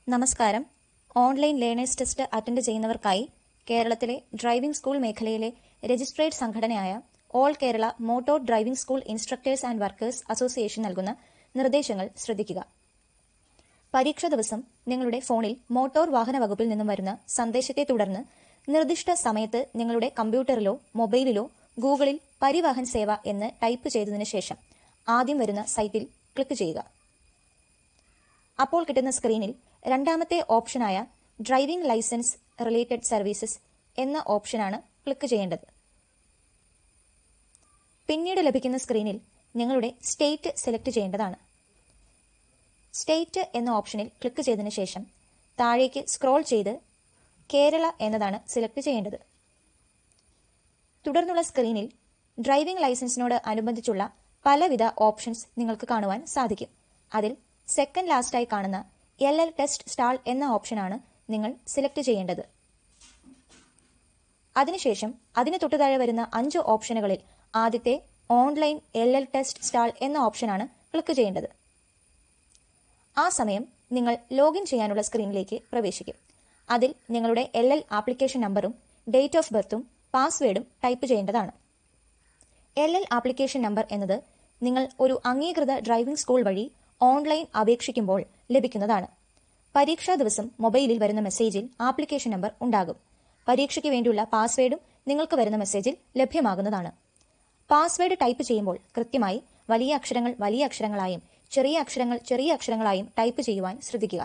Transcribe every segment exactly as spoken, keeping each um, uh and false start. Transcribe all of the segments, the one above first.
നമസ്കാരം. Online learners test attend ചെയ്യുന്നവർക്കായി കേരളത്തിലെ ഡ്രൈവിംഗ് സ്കൂൾ മേഖലയിലെ രജിസ്ട്രേഡ് സംഘടനയായ all Kerala motor driving school instructors and workers association നൽകുന്ന നിർദ്ദേശങ്ങൾ ശ്രദ്ധിക്കുക. പരീക്ഷാ ദിവസം നിങ്ങളുടെ ഫോണിൽ മോട്ടോർ വാഹന വകുപ്പിൽ നിന്നും വരുന്ന സന്ദേശത്തെ തുടർന്ന് നിർദ്ദിഷ്ട സമയത്ത് നിങ്ങളുടെ കമ്പ്യൂട്ടറിലോ മൊബൈലിലോ ഗൂഗിളിൽ പരിവാഹൻ സേവ എന്ന് ടൈപ്പ് ചെയ്തതിനു ശേഷം ആദ്യം വരുന്ന സൈറ്റിൽ ക്ലിക്ക് ചെയ്യുക. അപ്പോൾ കിട്ടുന്ന സ്ക്രീനിൽ രണ്ടാമത്തെ ഓപ്ഷനായ ഡ്രൈവിംഗ് ലൈസൻസ് റിലേറ്റഡ് സർവീസസ് എന്ന ഓപ്ഷനാണ് ക്ലിക്ക് ചെയ്യേണ്ടത്. പിന്നീട് ലഭിക്കുന്ന സ്ക്രീനിൽ നിങ്ങളുടെ സ്റ്റേറ്റ് സെലക്ട് ചെയ്യേണ്ടതാണ്. സ്റ്റേറ്റ് എന്ന ഓപ്ഷനിൽ ക്ലിക്ക് ചെയ്തതിനു ശേഷം താഴേക്ക് സ്ക്രോൾ ചെയ്ത് കേരള എന്നതാണ് സെലക്ട് ചെയ്യേണ്ടത്. തുടർന്നുള്ള സ്ക്രീനിൽ ഡ്രൈവിംഗ് ലൈസൻസിനോട് അനുബന്ധിച്ചുള്ള പലവിധ ഓപ്ഷൻസ് നിങ്ങൾക്ക് കാണുവാൻ സാധിക്കും. അതിൽ സെക്കൻഡ് ലാസ്റ്റായി കാണുന്ന എൽ എൽ ടെസ്റ്റ് സ്റ്റാൾ എന്ന ഓപ്ഷനാണ് നിങ്ങൾ സെലക്ട് ചെയ്യേണ്ടത്. അതിനുശേഷം അതിന് തൊട്ടുതാഴെ വരുന്ന അഞ്ച് ഓപ്ഷനുകളിൽ ആദ്യത്തെ online L L test stall എന്ന ഓപ്ഷനാണ് ക്ലിക്ക് ചെയ്യേണ്ടത്. ആ സമയം നിങ്ങൾ ലോഗിൻ ചെയ്യാനുള്ള സ്ക്രീനിലേക്ക് പ്രവേശിക്കും. അതിൽ നിങ്ങളുടെ എൽ എൽ ആപ്ലിക്കേഷൻ നമ്പറും ഡേറ്റ് ഓഫ് ബർത്തും പാസ്വേഡും ടൈപ്പ് ചെയ്യേണ്ടതാണ്. എൽ എൽ ആപ്ലിക്കേഷൻ നമ്പർ എന്നത് നിങ്ങൾ ഒരു അംഗീകൃത ഡ്രൈവിംഗ് സ്കൂൾ വഴി ഓൺലൈൻ അപേക്ഷിക്കുമ്പോൾ ലഭിക്കുന്നതാണ്. പരീക്ഷാ ദിവസം മൊബൈലിൽ വരുന്ന മെസ്സേജിൽ ആപ്ലിക്കേഷൻ നമ്പർ ഉണ്ടാകും. പരീക്ഷയ്ക്ക് വേണ്ടിയുള്ള പാസ്വേഡും നിങ്ങൾക്ക് വരുന്ന മെസ്സേജിൽ ലഭ്യമാകുന്നതാണ്. പാസ്വേഡ് ടൈപ്പ് ചെയ്യുമ്പോൾ കൃത്യമായി വലിയ അക്ഷരങ്ങൾ വലിയ അക്ഷരങ്ങളായും ചെറിയ അക്ഷരങ്ങൾ ചെറിയ അക്ഷരങ്ങളായും ടൈപ്പ് ചെയ്യുവാൻ ശ്രദ്ധിക്കുക.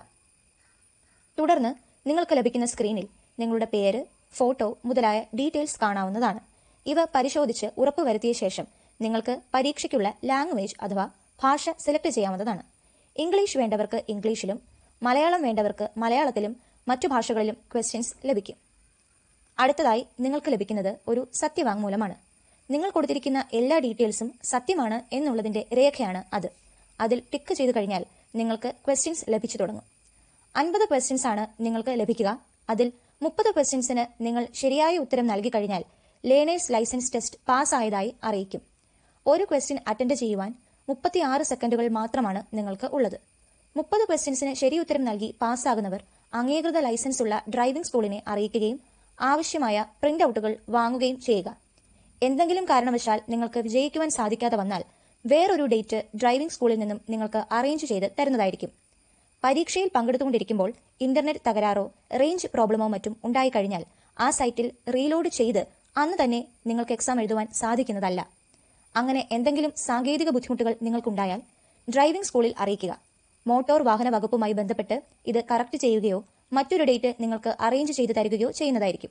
തുടർന്ന് നിങ്ങൾക്ക് ലഭിക്കുന്ന സ്ക്രീനിൽ നിങ്ങളുടെ പേര്, ഫോട്ടോ മുതലായ ഡീറ്റെയിൽസ് കാണാവുന്നതാണ്. ഇവ പരിശോധിച്ച് ഉറപ്പുവരുത്തിയ ശേഷം നിങ്ങൾക്ക് പരീക്ഷയ്ക്കുള്ള ലാംഗ്വേജ് അഥവാ ഭാഷ സെലക്ട് ചെയ്യാവുന്നതാണ്. ഇംഗ്ലീഷ് വേണ്ടവർക്ക് ഇംഗ്ലീഷിലും മലയാളം വേണ്ടവർക്ക് മലയാളത്തിലും മറ്റു ഭാഷകളിലും ക്വസ്റ്റ്യൻസ് ലഭിക്കും. അടുത്തതായി നിങ്ങൾക്ക് ലഭിക്കുന്നത് ഒരു സത്യവാങ്മൂലമാണ്. നിങ്ങൾ കൊടുത്തിരിക്കുന്ന എല്ലാ ഡീറ്റെയിൽസും സത്യമാണ് എന്നുള്ളതിന്റെ രേഖയാണ് അത്. അതിൽ ടിക്ക് ചെയ്തു കഴിഞ്ഞാൽ നിങ്ങൾക്ക് ക്വസ്റ്റ്യൻസ് ലഭിച്ചു തുടങ്ങും. അൻപത് ക്വസ്റ്റ്യൻസ് ആണ് നിങ്ങൾക്ക് ലഭിക്കുക. അതിൽ മുപ്പത് ക്വസ്റ്റ്യൻസിന് നിങ്ങൾ ശരിയായ ഉത്തരം നൽകി കഴിഞ്ഞാൽ ലേണേഴ്സ് ലൈസൻസ് ടെസ്റ്റ് പാസ്സായതായി അറിയിക്കും. ഒരു ക്വസ്റ്റ്യൻ അറ്റൻഡ് ചെയ്യുവാൻ മുപ്പത്തിയാറ് സെക്കൻഡുകൾ മാത്രമാണ് നിങ്ങൾക്ക് ഉള്ളത്. മുപ്പത് ക്വസ്റ്റ്യൻസിന് ശരി ഉത്തരം നൽകി പാസ്സാകുന്നവർ അംഗീകൃത ലൈസൻസ് ഉള്ള ഡ്രൈവിംഗ് സ്കൂളിനെ അറിയിക്കുകയും ആവശ്യമായ പ്രിന്റ് ഔട്ടുകൾ വാങ്ങുകയും ചെയ്യുക. എന്തെങ്കിലും കാരണവശാൽ നിങ്ങൾക്ക് വിജയിക്കുവാൻ സാധിക്കാതെ വന്നാൽ വേറൊരു ഡേറ്റ് ഡ്രൈവിംഗ് സ്കൂളിൽ നിന്നും നിങ്ങൾക്ക് അറേഞ്ച് ചെയ്ത് തരുന്നതായിരിക്കും. പരീക്ഷയിൽ പങ്കെടുത്തുകൊണ്ടിരിക്കുമ്പോൾ ഇന്റർനെറ്റ് തകരാറോ റേഞ്ച് പ്രോബ്ലമോ മറ്റും ഉണ്ടായിക്കഴിഞ്ഞാൽ ആ സൈറ്റിൽ റീലോഡ് ചെയ്ത് അന്ന് തന്നെ നിങ്ങൾക്ക് എക്സാം എഴുതുവാൻ സാധിക്കുന്നതല്ല. അങ്ങനെ എന്തെങ്കിലും സാങ്കേതിക ബുദ്ധിമുട്ടുകൾ നിങ്ങൾക്കുണ്ടായാൽ ഡ്രൈവിംഗ് സ്കൂളിൽ അറിയിക്കുക. മോട്ടോർ വാഹന വകുപ്പുമായി ബന്ധപ്പെട്ട് ഇത് കറക്റ്റ് ചെയ്യുകയോ മറ്റൊരു ഡേറ്റ് നിങ്ങൾക്ക് അറേഞ്ച് ചെയ്ത് തരികയോ ചെയ്യുന്നതായിരിക്കും.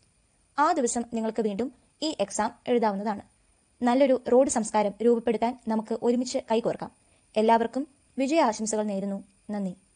ആ ദിവസം നിങ്ങൾക്ക് വീണ്ടും ഈ എക്സാം എഴുതാവുന്നതാണ്. നല്ലൊരു റോഡ് സംസ്കാരം രൂപപ്പെടുത്താൻ നമുക്ക് ഒരുമിച്ച് കൈകോർക്കാം. എല്ലാവർക്കും വിജയാശംസകൾ നേരുന്നു. നന്ദി.